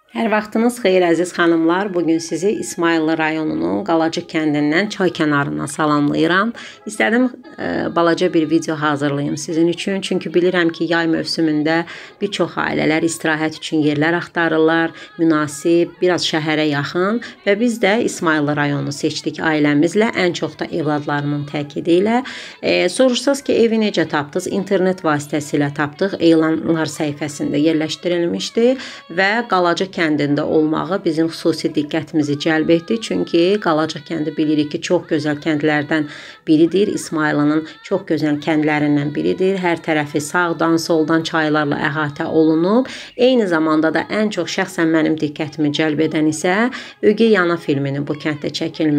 Hər vaxtınız xeyir əziz xanımlar. Bugün sizi İsmayıllı rayonunun Qalacı kəndindən çay kənarından salamlayıram. İstədim balaca bir video hazırlayım sizin üçün. Çünki bilirəm ki, yay mövsümündə bir çox ailələr istirahət üçün yerlər axtarırlar. Münasib, biraz şəhərə yaxın və biz də İsmayıllı rayonunu seçdik ailəmizlə. Ən çox da evladlarımın təkidi ilə. Soruşsaz ki, evi necə tapdınız? İnternet vasitəsilə tapdıq. Elanlar səhifəsində yerləşdirilmişdi və Qalacı kəndində olmağı bizim xüsusi diqqətimizi cəlb etdi. Çünki Qalacıq kəndi bilirik ki, çox gözəl kəndlərdən biridir. İsmayıllının çox gözəl kəndlərindən biridir. Hər tərəfi sağdan, soldan çaylarla əhatə olunub. Eyni zamanda da ən çox şəxsən mənim diqqətimi cəlb edən isə Ögey Ana filminin bu kənddə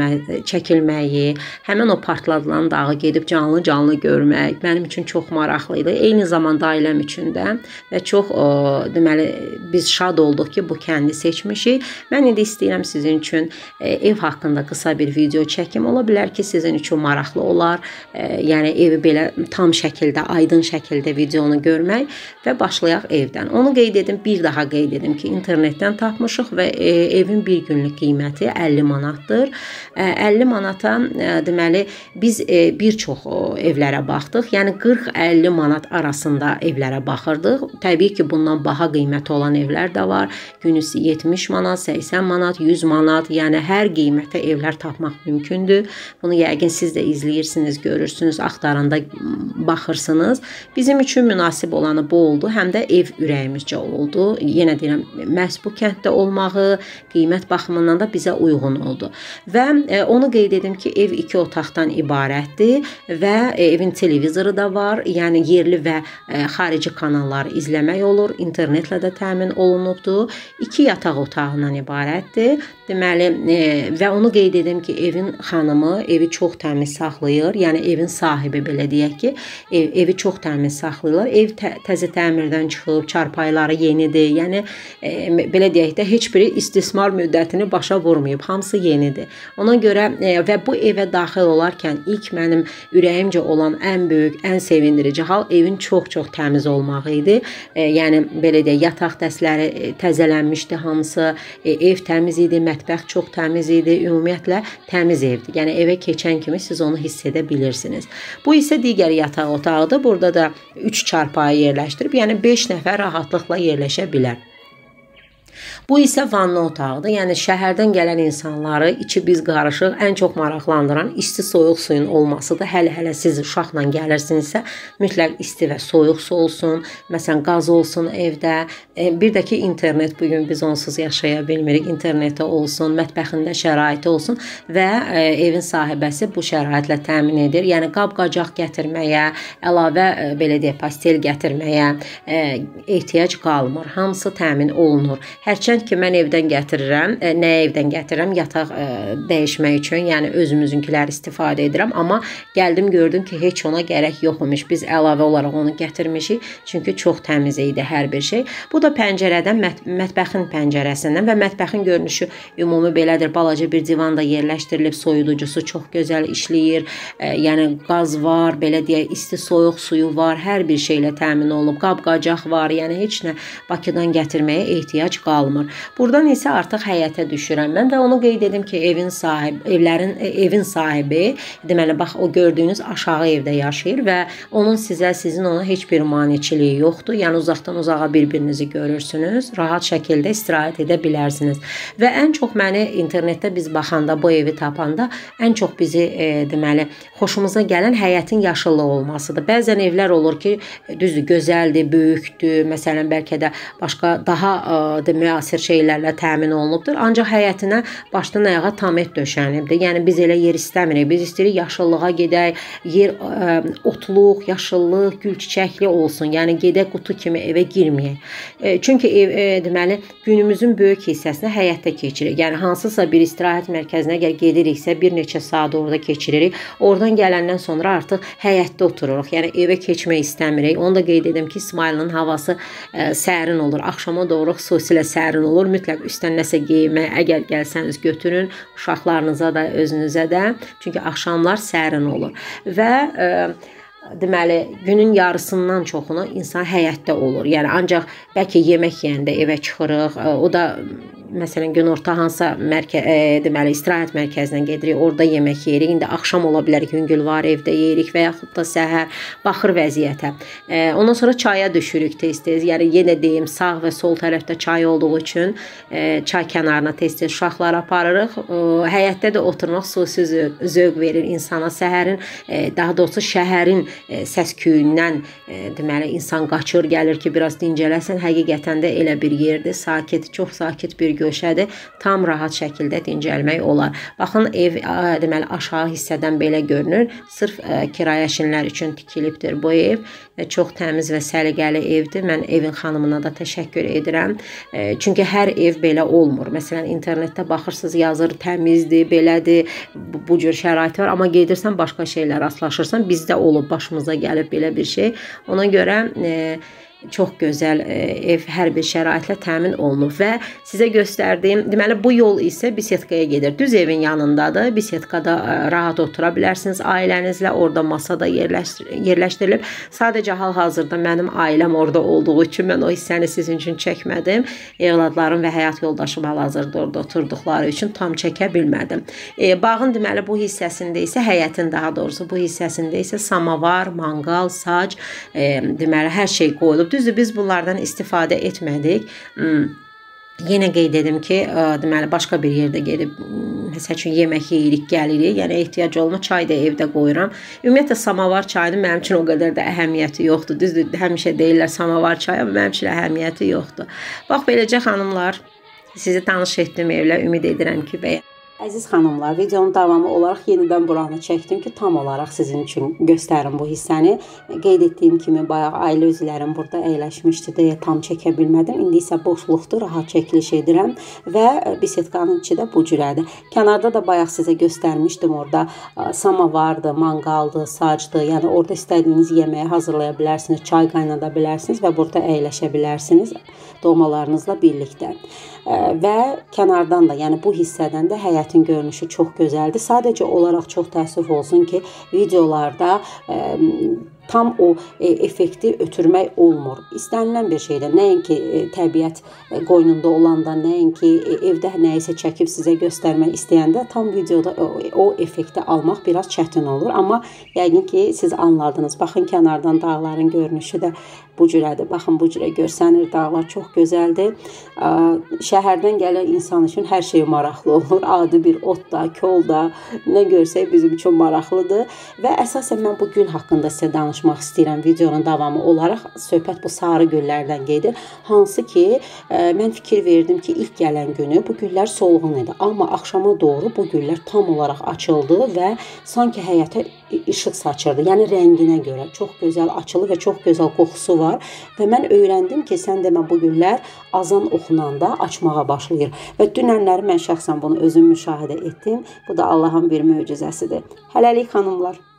çəkilməyi, həmin o partladılan dağı gedib canlı görmək mənim üçün çox maraqlı idi. Eyni zamanda ailəm üçün də və çox deməli biz şad olduq ki, bu kəndi seçmişik. Mən indi istəyirəm sizin üçün ev haqqında qısa bir video çəkim. Ola bilər ki, sizin üçün maraqlı olar. Yəni evi belə tam şəkildə, aydın şəkildə videonu görmək və başlayaq evdən. Onu qeyd edim, bir daha qeyd edim ki, internetdən tapmışıq və evin bir günlük qiyməti 50 manatdır. 50 manata deməli biz bir çox evlərə baxdıq. Yəni 40-50 manat arasında evlərə baxırdıq. Təbii ki, bundan baha qiyməti olan evlər də var. Günü 70 manat, 80 manat, 100 manat, yəni hər qiymətə evlər tapmaq mümkündür. Bunu yəqin siz də izləyirsiniz, görürsünüz, axtaranda baxırsınız. Bizim üçün münasib olanı bu oldu, həm də ev ürəyimizcə oldu. Yenə deyirəm, məhz bu kənddə olmağı, qiymət baxımından da bizə uyğun oldu. Və onu qeyd edim ki, ev 2 otaqdan ibarətdir və evin televizoru da var. Yəni yerli və xarici kanalları izləmək olur, internetlə də təmin olunubdur. 2 yataq otağından ibarətdir. Deməli, və onu qeyd edim ki, evin xanımı evi çox təmiz saxlayır. Yəni evin sahibi belə deyək ki, evi çox təmiz saxlayırlar. Ev təzə təmirdən çıxıb, çarpayları yenidir. Yəni belə deyək də heç biri istismar müddətini başa vurmayıb. Hamısı yenidir. Ona görə və bu evə daxil olarkən ilk mənim ürəyimcə olan ən böyük, ən sevindirici hal evin çox-çox təmiz olmağı idi. Yəni belə deyək, yataq dəstləri təzələnmişdi hamısı. Ev təmiz idi, mətbəx çox təmiz idi. Ümumiyyətlə təmiz evdir. Yəni evə keçən kimi siz onu hiss edə bilirsiniz. Bu isə digər yataq otağıdır. Burada da 3 çarpayı yerləşdirib, yəni 5 nəfər rahatlıqla yerləşə bilər. Bu isə vanna otağıdır. Yəni şəhərdən gələn insanları içi biz qarışıq ən çox maraqlandıran isti soyuq suyun olmasıdır. Hələ siz uşaqla gəlirsinizsə, mütləq isti və soyuq su olsun. Məsələn, qaz olsun evdə. Bir də ki, internet bugün biz onsuz yaşaya bilmirik. İnterneti olsun, mətbəxində şəraiti olsun və evin sahibəsi bu şəraitlə təmin edir. Yəni qab-qacaq gətirməyə, əlavə belə deyək, pastel gətirməyə ehtiyac qalmır. Hamısı təmin olunur. Hərçənd ki, mən evdən gətirirəm. Nəyə evdən gətirirəm? Yataq dəyişmək üçün, yəni özümüzünkiləri istifadə edirəm. Amma gəldim, gördüm ki, heç ona gərək yoxmuş. Biz əlavə olaraq onu gətirmişik. Çünki çox təmiz idi hər bir şey. Bu da pəncərədən, mətbəxin pəncərəsindən və mətbəxin görünüşü ümumi belədir. Balaca bir divan da yerləşdirilib, soyuducusu çox gözəl işləyir. Yəni qaz var, belə deyək, isti soyuq suyu var. Hər bir şeylə təmin olunub. Qab-qacaq var. Yəni heç nə Bakıdan gətirməyə ehtiyac qalmır. Buradan isə artıq həyətə düşürəm mən və onu qeyd edim ki, evin sahibi, deməli bax o gördüyünüz aşağı evdə yaşayır və sizin ona heç bir maneçiliyi yoxdur. Yəni uzaqdan uzağa bir-birinizi görürsünüz, rahat şəkildə istirahət edə bilərsiniz. Və ən çox məni internetdə biz baxanda, bu evi tapanda ən çox bizi deməli xoşumuza gələn həyətin yaşıllıq olmasıdır. Bəzən evlər olur ki, düzdür, gözəldir, böyükdür, məsələn bəlkə də başqa daha müasir şeylərlə təmin olunubdur. Ancaq həyətinə başdan ayağa tam et döşənibdir. Yəni biz elə yer istəmirik. Biz istəyirik yaşıllığa gedək, yer otluq, yaşıllıq, gül çiçəkli olsun. Yəni gedək qutu kimi evə girməyək. Çünki deməli günümüzün böyük hissəsini həyətdə keçiririk. Yəni hansısa bir istirahət mərkəzinə gediriksə bir neçə saat orada keçiririk. Oradan gələndən sonra artıq həyətdə otururuq. Yəni evə keçmək istəmirik. Onu da qeyd edim ki, İsmayıllının havası sərin olur. Axşama doğru xüsusilə sərin olur. Mütləq üstdən nəsə geyinmək, əgər gəlsəniz götürün uşaqlarınıza da, özünüzə də. Çünki axşamlar sərin olur. Və deməli günün yarısından çoxunu insan həyətdə olur. Yəni ancaq bəlkə yemək yeyəndə evə çıxırıq. O da məsələn günorta hansısa deməli istirahət mərkəzinə gedirik, orada yemək yeyirik. İndi axşam ola bilər ki, yüngülvar evdə yeyirik və yaxud da səhər, baxır vəziyyətə. Ondan sonra çaya düşürük tez-tez. Yəni yenə deyim, sağ və sol tərəfdə çay olduğu üçün çay kənarına tez-tez uşaqları aparırıq. Həyətdə də oturmaq xüsusi zövq verir insana. Səhərin, daha doğrusu şəhərin səs-küyündən deməli insan qaçır, gəlir ki, biraz dincələsin. Həqiqətən də elə bir yerdir, sakit, çox sakit bir göşədir. Tam rahat şəkildə dincəlmək olar. Baxın, ev deməli aşağı hissədən belə görünür. Sırf kirayəşinlər üçün tikilibdir bu ev. Çox təmiz və səliqəli evdir. Mən evin xanımına da təşəkkür edirəm. Çünki hər ev belə olmur. Məsələn, internetdə baxırsınız, yazır təmizdir, belədir, bu cür şərait var. Amma gedirsən başqa şeylər rastlaşırsan. Bizdə olub, başımıza gəlib belə bir şey. Ona görə çox gözəl ev hər bir şəraitlə təmin olunub və sizə göstərdiyim, deməli bu yol isə bisetkaya gedir. Düz evin yanındadır. Bisetkada rahat otura bilərsiniz ailənizlə. Orada masada yerləşdirilib. Sadəcə hal-hazırda mənim ailəm orada olduğu üçün mən o hissəni sizin üçün çəkmədim. Evladlarım və həyat yoldaşım hal-hazırda orada oturduqları üçün tam çəkə bilmədim. Bağın deməli bu hissəsində isə, həyətin daha doğrusu bu hissəsində isə samavar, manqal, sac, deməli hər şey qoyulub. Düzdür, biz bunlardan istifadə etmədik. Yenə qeyd edim ki, deməli başqa bir yerdə gedib məsəl üçün yemək yeyirik, gəlirik. Yəni ehtiyac olma çay da evdə qoyuram. Ümumiyyətlə samavar çayının mənim üçün o qədər də əhəmiyyəti yoxdur. Düzdür, həmişə deyirlər samavar çayı, amma mənim üçün əhəmiyyəti yoxdur. Bax beləcə xanımlar, sizi tanış etdim evlə. Ümid edirəm ki, bəyəndiniz. Əziz xanımlar, videonun davamı olaraq yenidən buranı çəkdim ki, tam olaraq sizin üçün göstərim bu hissəni. Qeyd etdiyim kimi, bayaq ailə üzvlərim burada əyləşmişdi deyə tam çəkə bilmədim. İndi isə boşluqdur, rahat çəkiliş edirəm və bisetkanın içi də bu cürədir. Kənarda da bayaq sizə göstərmişdim, orada samavardır, manqaldır, sacdır. Yəni orada istədiyiniz yeməyi hazırlaya bilərsiniz, çay qaynada bilərsiniz və burada əyləşə bilərsiniz doğmalarınızla birlikdə. Və kənardan da, yəni bu hissədən də həyətin görünüşü çox gözəldir. Sadəcə olaraq çox təəssüf olsun ki, videolarda tam o effekti ötürmək olmur. İstənilən bir şeydir. Nəinki təbiət qoynunda olanda, nəinki evdə nəyisə çəkib sizə göstərmək istəyəndə tam videoda o effekti almaq biraz çətin olur. Amma yəqin ki, siz anladınız. Baxın, kənardan dağların görünüşü də bu cürədir. Baxın, bu cürə görsənir. Dağlar çox gözəldir. Şəhərdən gələn insan üçün hər şey maraqlı olur. Adi bir ot da, kol da, nə görsək bizim üçün maraqlıdır. Və əsasən mən bu gül haqqında sizə danışmaq istəyirəm. Videonun davamı olaraq söhbət bu sarı güllərdən gedir. Hansı ki, mən fikir verdim ki, ilk gələn günü bu güllər solğun idi. Amma axşama doğru bu güllər tam olaraq açıldı və sanki həyətə işıq saçırdı. Yəni rənginə görə çox gözəl açılı və çox gözəl qoxusu var. Və mən öyrəndim ki, sən demə bu güllər azan oxunanda açmağa başlayır. Və dünənləri mən şəxsən bunu özüm müşahidə etdim. Bu da Allahın bir möcüzəsidir. Hələlik xanımlar.